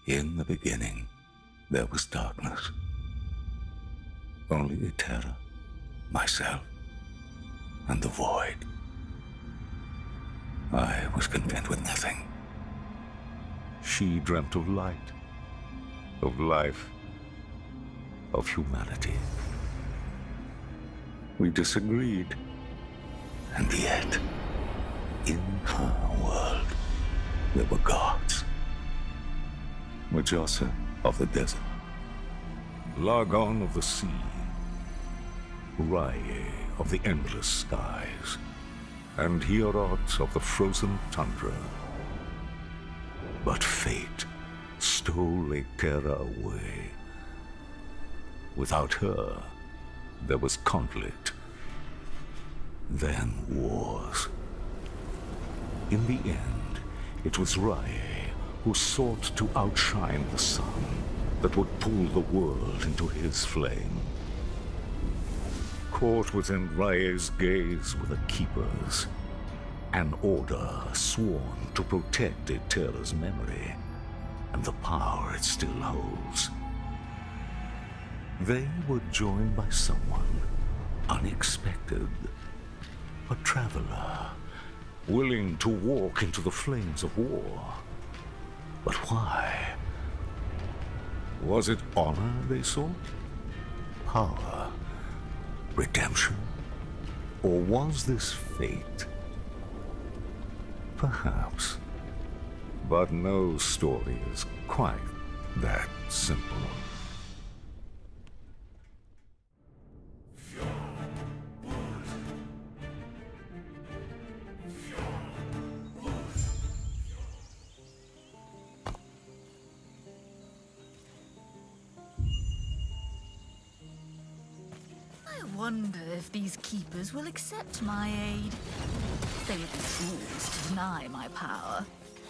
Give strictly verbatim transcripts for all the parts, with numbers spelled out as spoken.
In the beginning, there was darkness. Only Eterra, myself, and the void. I was content with nothing. She dreamt of light, of life, of humanity. We disagreed, and yet, in her world, there were gods. Mujasa of the desert, Largon of the sea, Rye of the endless skies, and Hierot of the frozen tundra. But fate stole Eterra away. Without her, there was conflict, then wars. In the end, it was Rye who sought to outshine the sun that would pull the world into his flame. Caught within Rye's gaze were the Keepers, an order sworn to protect Eterra's memory and the power it still holds. They were joined by someone unexpected, a traveler, willing to walk into the flames of war. But why? Was it honor they sought? Power? Redemption? Or was this fate? Perhaps. But no story is quite that simple. I wonder if these Keepers will accept my aid. They would be fools to deny my power.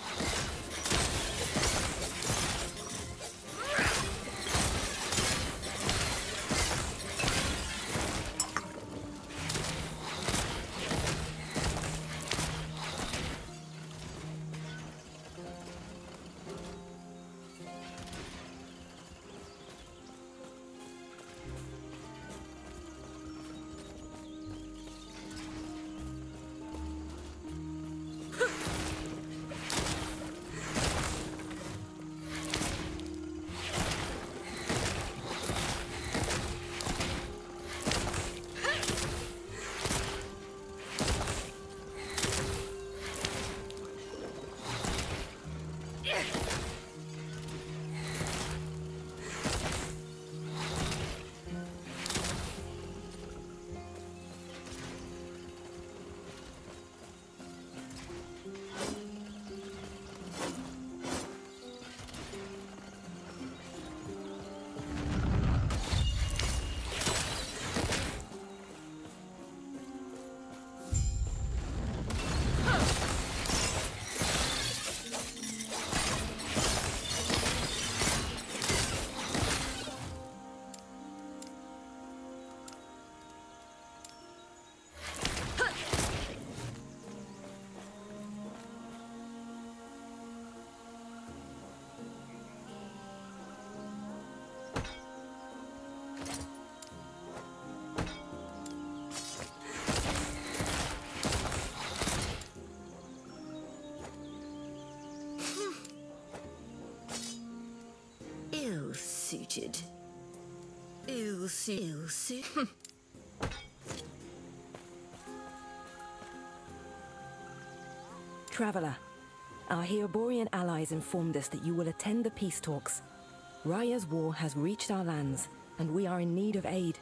Ill-suited. Ill-suited. Traveler, our Heoborian allies informed us that you will attend the peace talks. Raya's war has reached our lands, and we are in need of aid.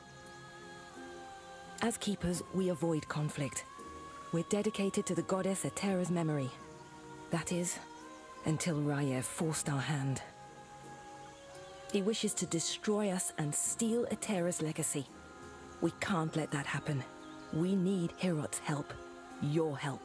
As Keepers, we avoid conflict. We're dedicated to the goddess Eterra's memory. That is, until Raya forced our hand. He wishes to destroy us and steal Eterra's legacy. We can't let that happen. We need Hierot's help. Your help.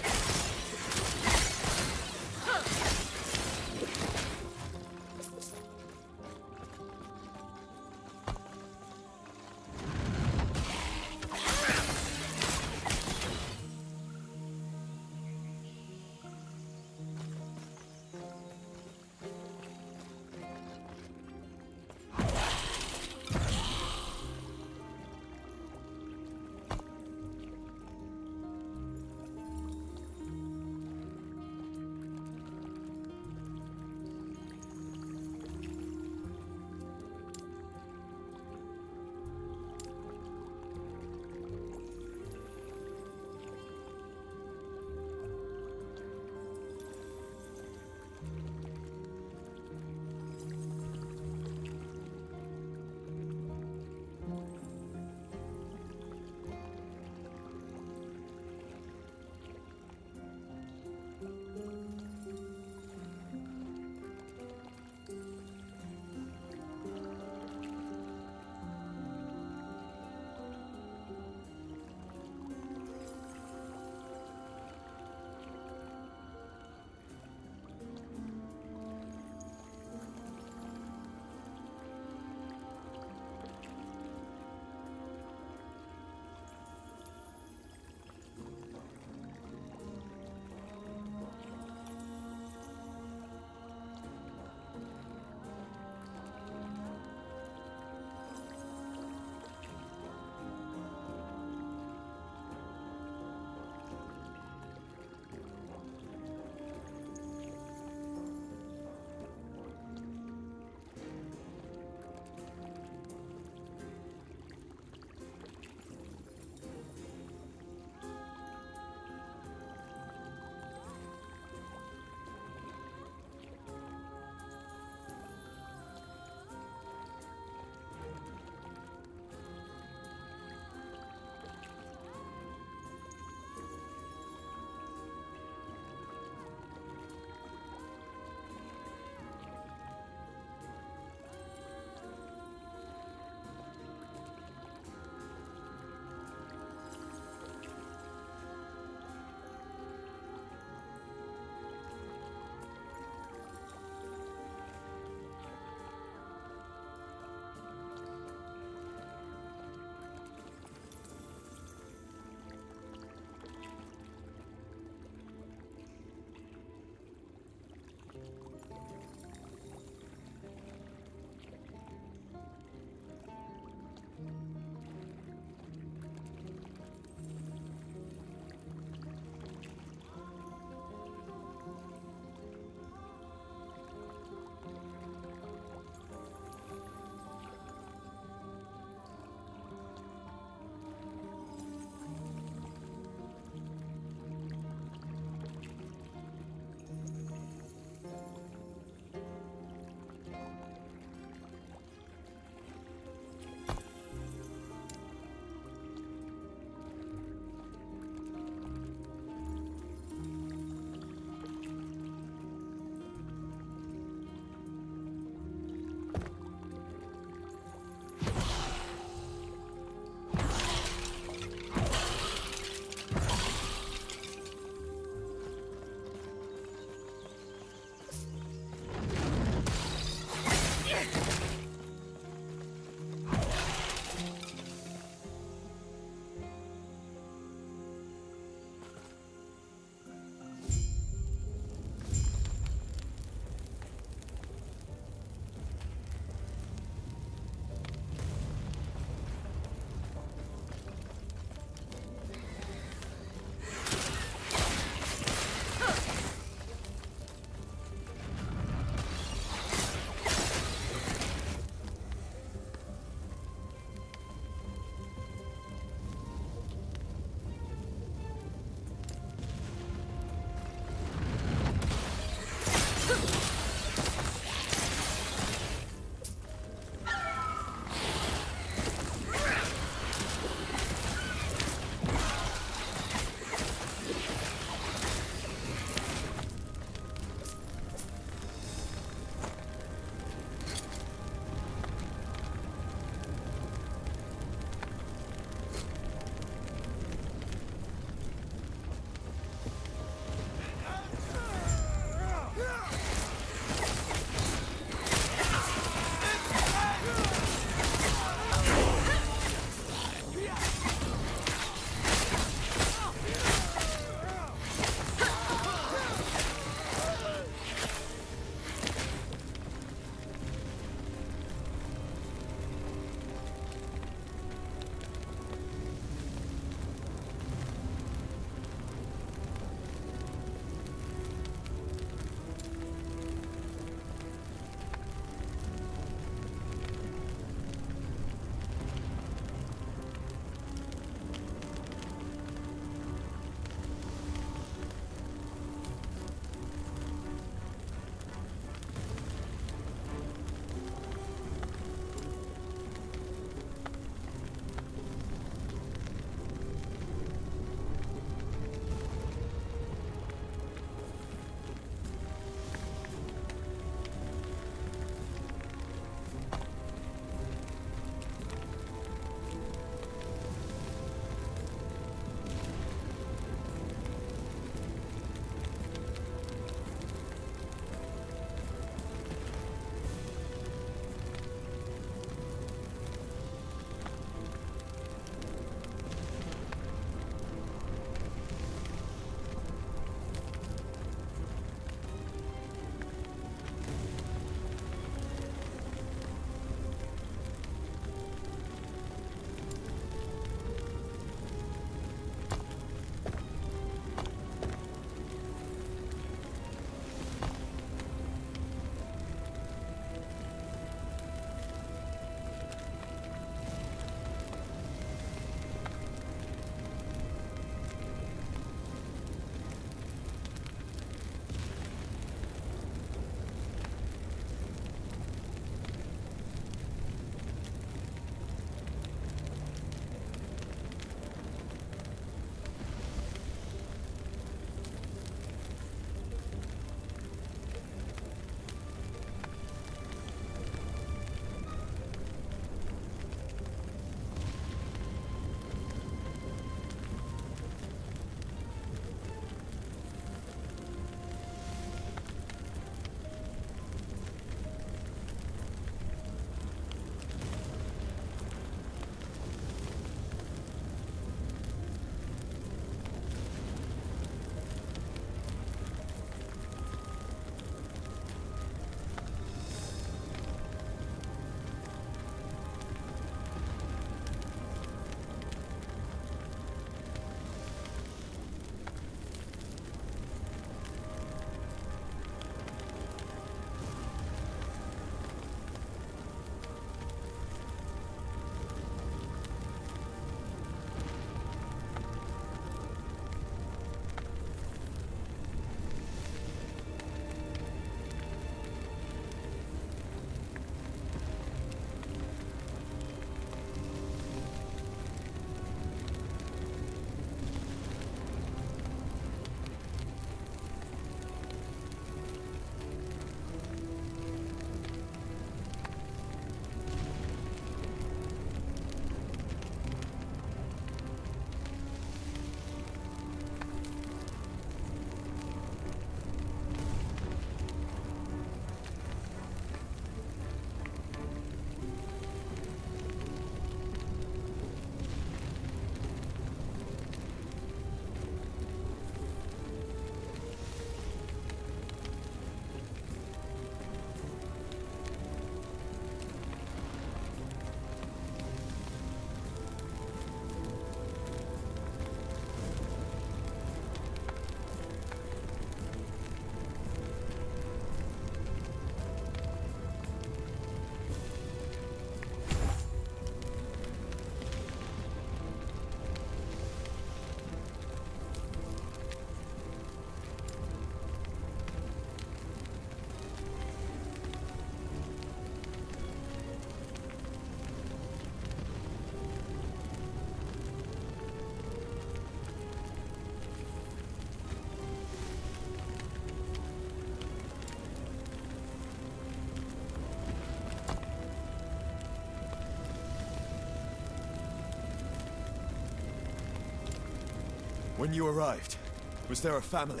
When you arrived, was there a family?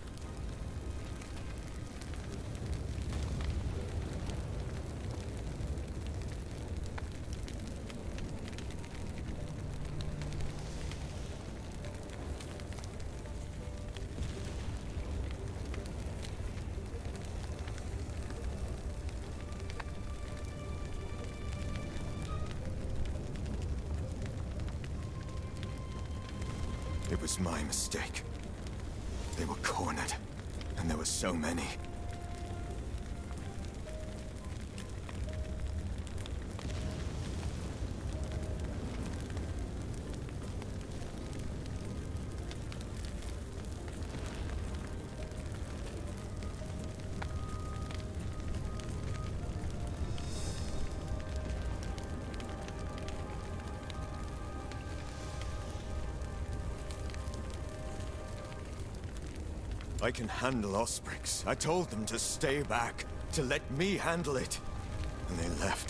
It was my mistake. They were cornered, and there were so many. I can handle Osprix. I told them to stay back, to let me handle it. And they left.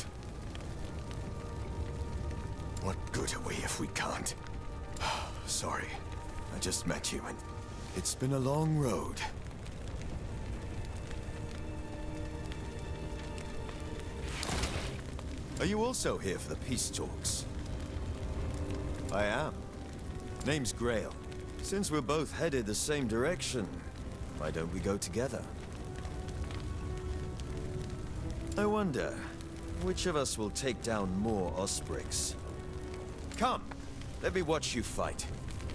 What good are we if we can't? Sorry, I just met you and it's been a long road. Are you also here for the peace talks? I am. Name's Grail. Since we're both headed the same direction, why don't we go together? I wonder, which of us will take down more Osprix? Come, let me watch you fight.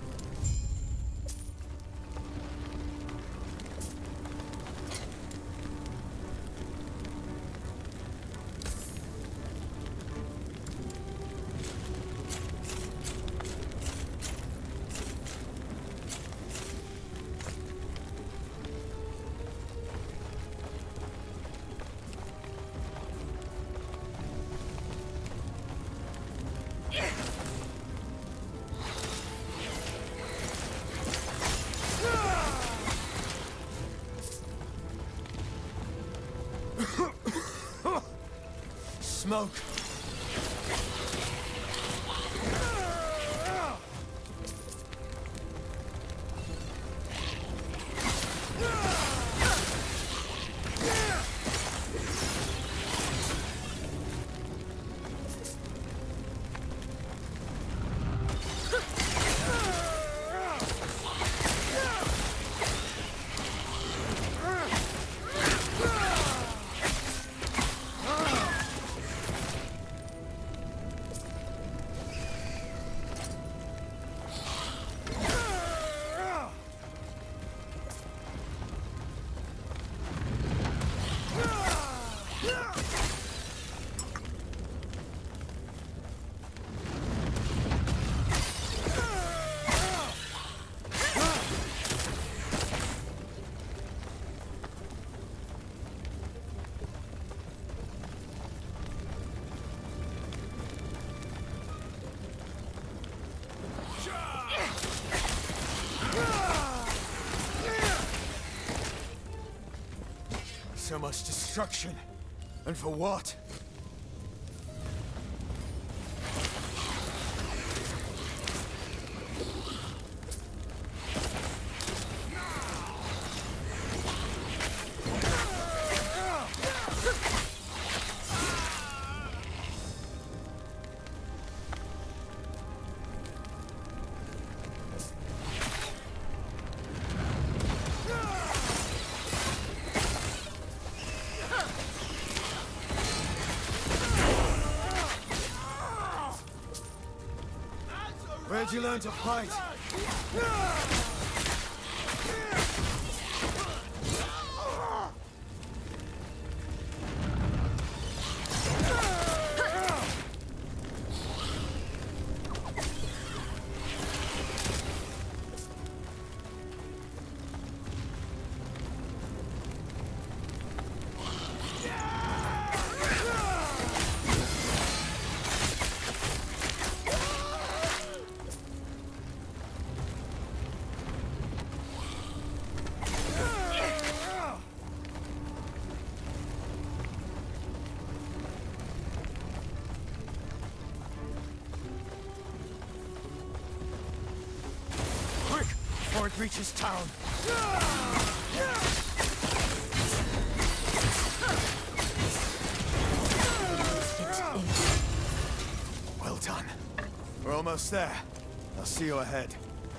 Smoke! So much destruction. And for what? Where'd you learn to fight? before it reaches town. Well done. We're almost there. I'll see you ahead.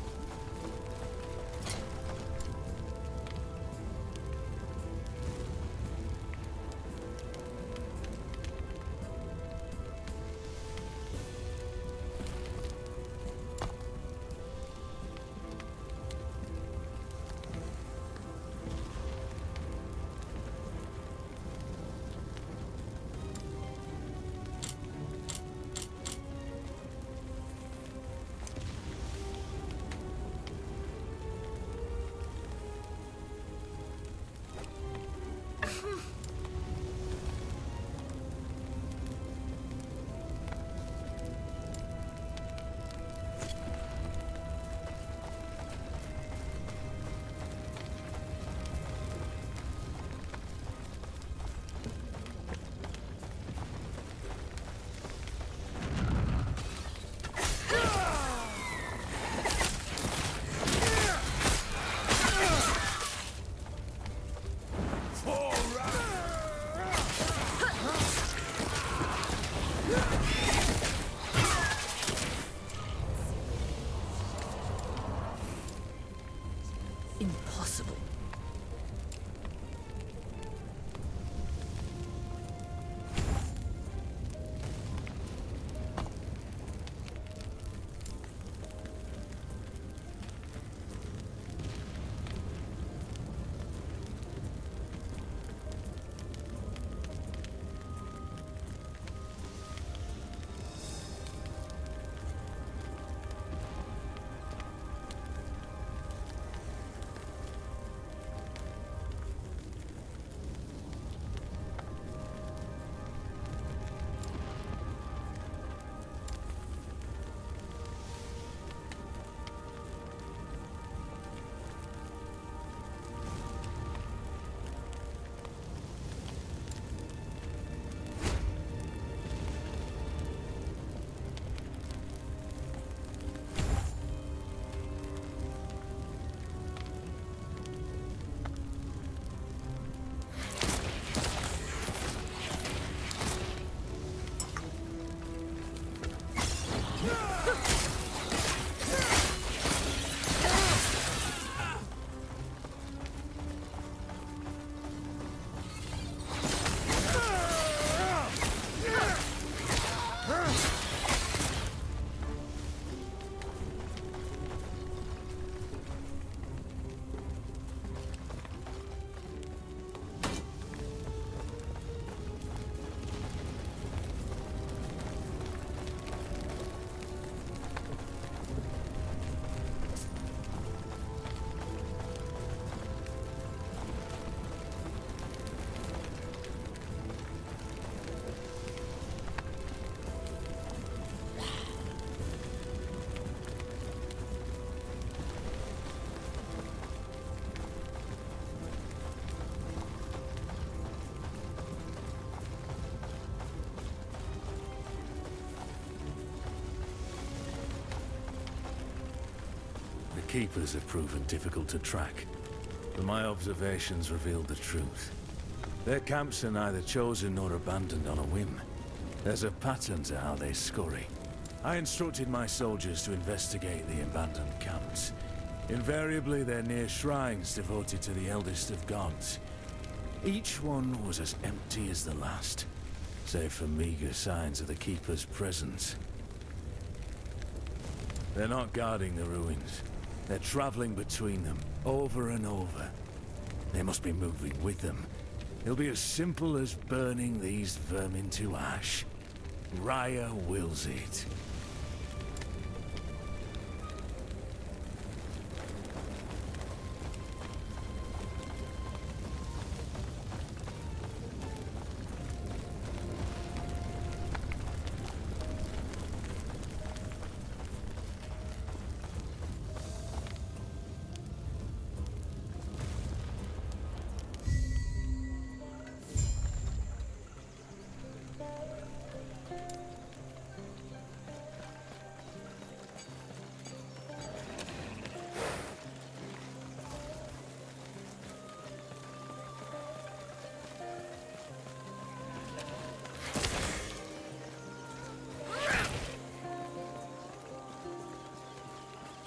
Impossible. Keepers have proven difficult to track, but my observations revealed the truth. Their camps are neither chosen nor abandoned on a whim. There's a pattern to how they scurry. I instructed my soldiers to investigate the abandoned camps. Invariably, they're near shrines devoted to the eldest of gods. Each one was as empty as the last, save for meager signs of the Keeper's presence. They're not guarding the ruins. They're traveling between them, over and over. They must be moving with them. It'll be as simple as burning these vermin to ash. Raya wills it.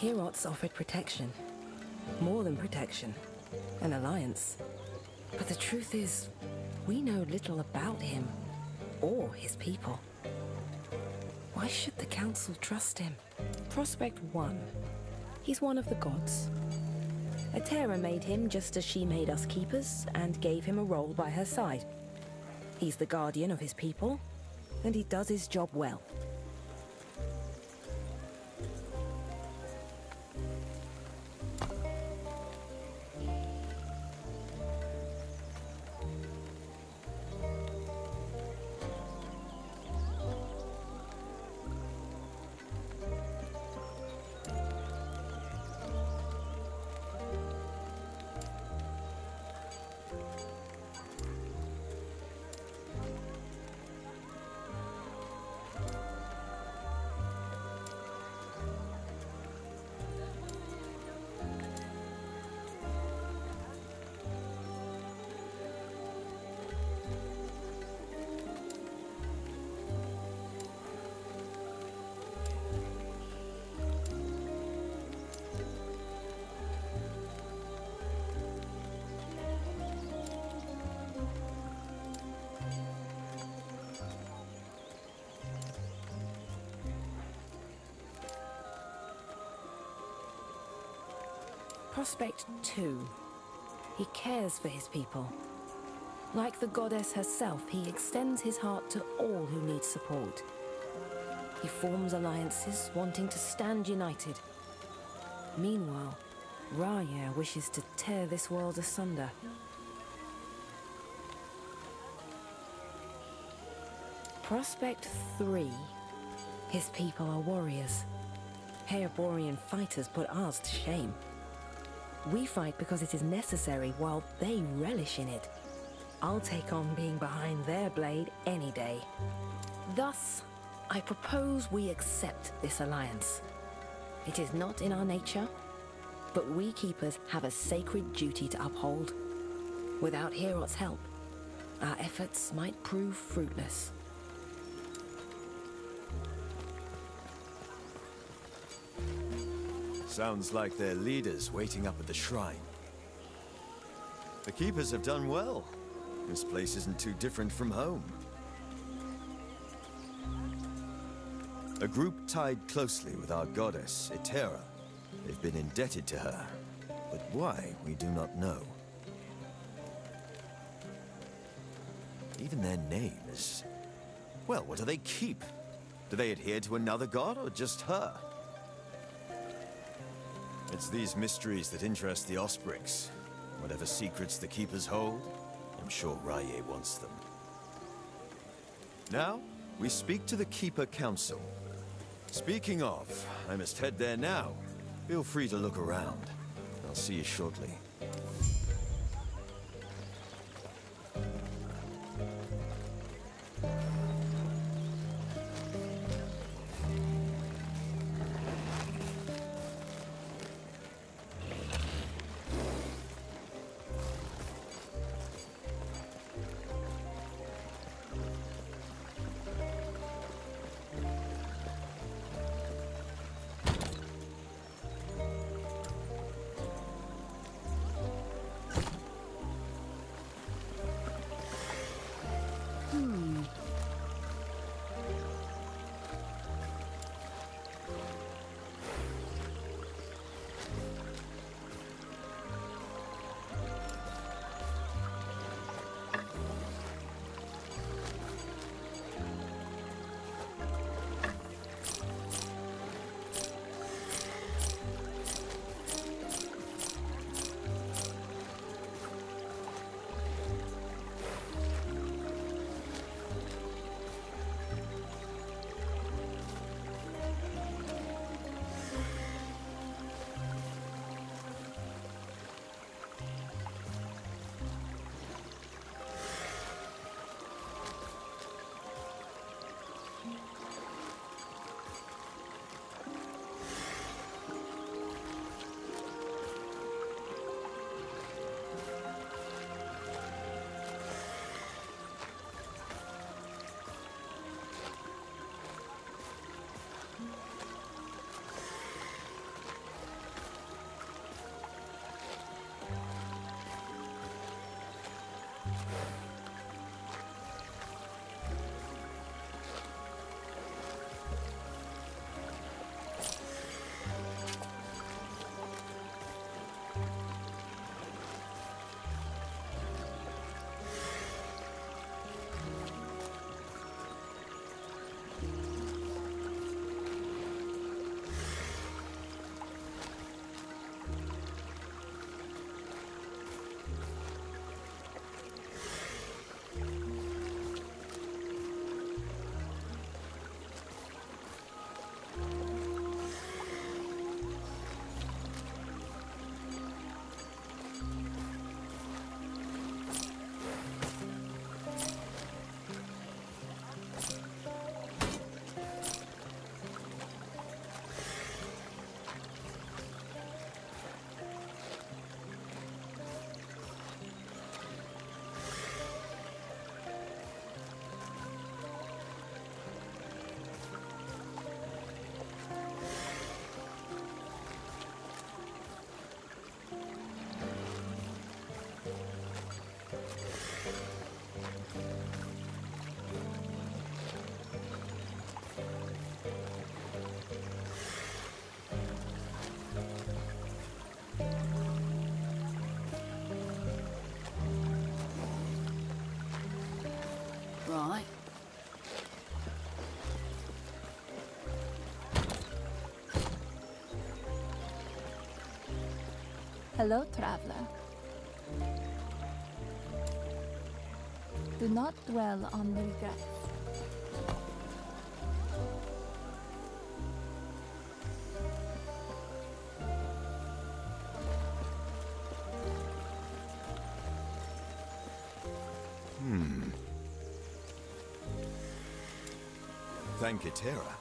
Herots offered protection. More than protection. An alliance. But the truth is, we know little about him, or his people. Why should the Council trust him? Prospect one. He's one of the gods. Eterra made him just as she made us keepers, and gave him a role by her side. He's the guardian of his people, and he does his job well. Prospect two. He cares for his people. Like the goddess herself, he extends his heart to all who need support. He forms alliances, wanting to stand united. Meanwhile, Raya wishes to tear this world asunder. Prospect three. His people are warriors. Herborian fighters put ours to shame. We fight because it is necessary, while they relish in it. I'll take on being behind their blade any day. Thus, I propose we accept this alliance. It is not in our nature, but we keepers have a sacred duty to uphold. Without Herot's help, our efforts might prove fruitless. Sounds like their leaders waiting up at the shrine. The keepers have done well. This place isn't too different from home. A group tied closely with our goddess, Eterra. They've been indebted to her, but why, we do not know. Even their name is... well, what do they keep? Do they adhere to another god, or just her? It's these mysteries that interest the Osprix. Whatever secrets the Keepers hold, I'm sure Raya wants them. Now, we speak to the Keeper Council. Speaking of, I must head there now. Feel free to look around. I'll see you shortly. Hello, traveler. Do not dwell on the regrets. Hmm. Thank Eterra.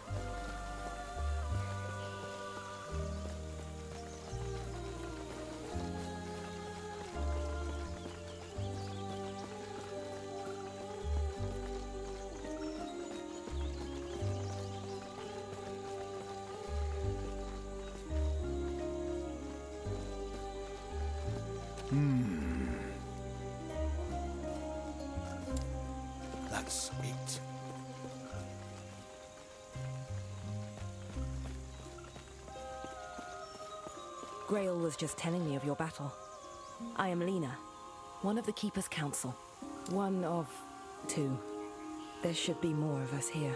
Hmm. That's it. Grail was just telling me of your battle. I am Lena, one of the Keeper's Council. One of two. There should be more of us here.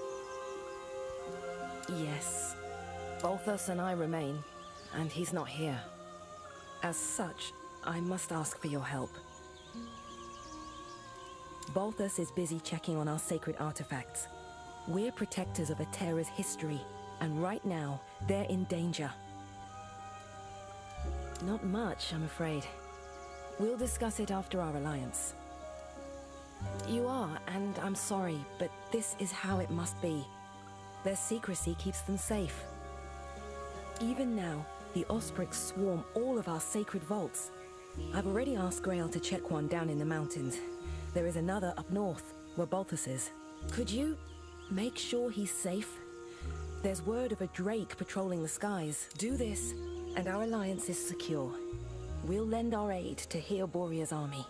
Yes, Balthus and I remain, and he's not here. As such, I must ask for your help. Balthus is busy checking on our sacred artifacts. We're protectors of Eterra's history, and right now, they're in danger. Not much, I'm afraid. We'll discuss it after our alliance. You are, and I'm sorry, but this is how it must be. Their secrecy keeps them safe. Even now, the Osprix swarm all of our sacred vaults. I've already asked Grail to check one down in the mountains. There is another up north, where Balthus is. Could you make sure he's safe? There's word of a drake patrolling the skies. Do this, and our alliance is secure. We'll lend our aid to Heer Borea's army.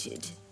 defeated.